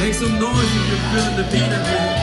Make some noise if you're feeling the beat of it.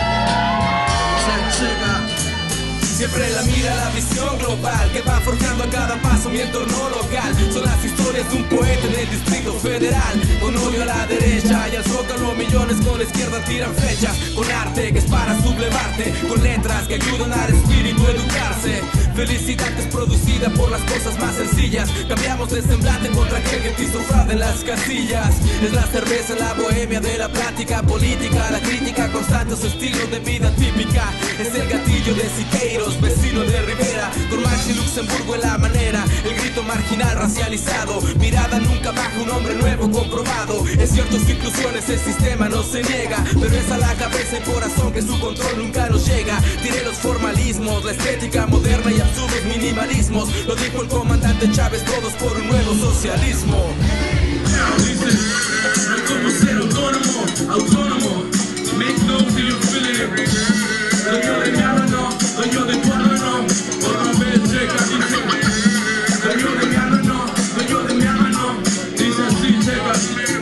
Check out. Siempre la mira la visión global que va forjando a cada paso mi entorno local. Son las historias de un poeta en el Distrito Federal, con odio a la derecha y al zócalo millones con la izquierda tiran flechas. Con arte que es para sublevarte, con letras que ayudan al espíritu a educarse. Felicidad que es producida por las cosas más sencillas. Cambiamos de semblante contra aquel que te hizo fraude en las casillas. Es la cerveza, la bohemia de la plática política, la crítica constante, su estilo de vida típica. Es el gatillo de Siqueiros, vecino de Rivera, con Max y Luxemburgo en la manera. El grito marginal racializado, mirada nunca baja, un hombre nuevo comprobado. Es cierto, su inclusión ese sistema no se niega, pero es a la cabeza y corazón que su control nunca nos llega. Tiré los formalismos, la estética moderna y absurdos minimalismos. Lo dijo el comandante Chávez, todos por un nuevo socialismo. Dice, no hay como ser autónomo, autónomo. Make noise if you're feeling it. Dueño de mi alma no, dueño de tu alma no. Otra vez checa, dice. Dueño de mi alma no, dueño de mi alma no. Dice así, checa.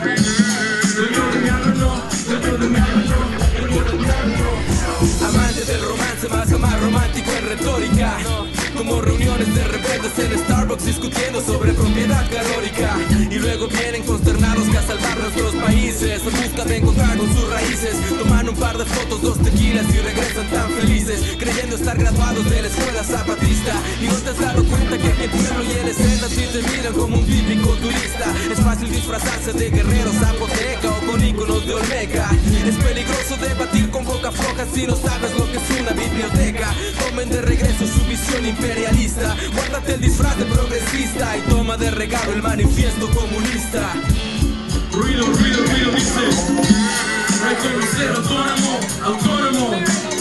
Dueño de mi alma no, dueño de mi alma no, dueño de mi alma no. Amante del romance, más jamás romántico en retórica. Como reuniones de rebeldes en Starbucks discutiendo sobre propiedad calórica. Y luego vienen consternados que a salvar nuestros países en busca de encontrar con sus raíces. Toman un par de fotos, 2 tequilas y regresan tan felices, creyendo estar graduados de la escuela zapatista. Y no te has dado cuenta que aquí el pueblo y el escena sí te miran como un típico turista. Es fácil disfrazarse de guerrero zapoteca o con íconos de Olmeca. Es peligroso debatir con boca floja si no sabes lo que es una biblioteca. Tomen de regreso su visión imperialista, guárdate el disfraz de progresista y toma de regalo el manifiesto comunista. Ruido, ruido, ruido, dice. No hay como ser autónomo, autónomo.